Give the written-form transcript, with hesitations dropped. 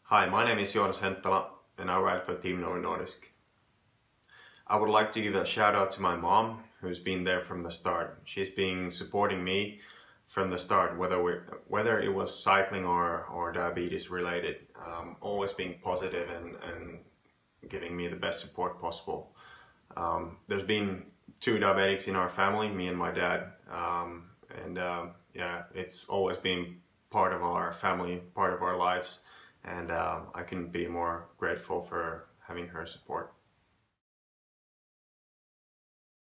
Hi, my name is Joonas Henttala and I ride for Team Novo Nordisk. I would like to give a shout out to my mom who's been there from the start. She's been supporting me from the start, whether it was cycling or diabetes related, always being positive and giving me the best support possible. There's been two diabetics in our family, me and my dad, yeah, it's always been part of our family, part of our lives, and I couldn't be more grateful for having her support.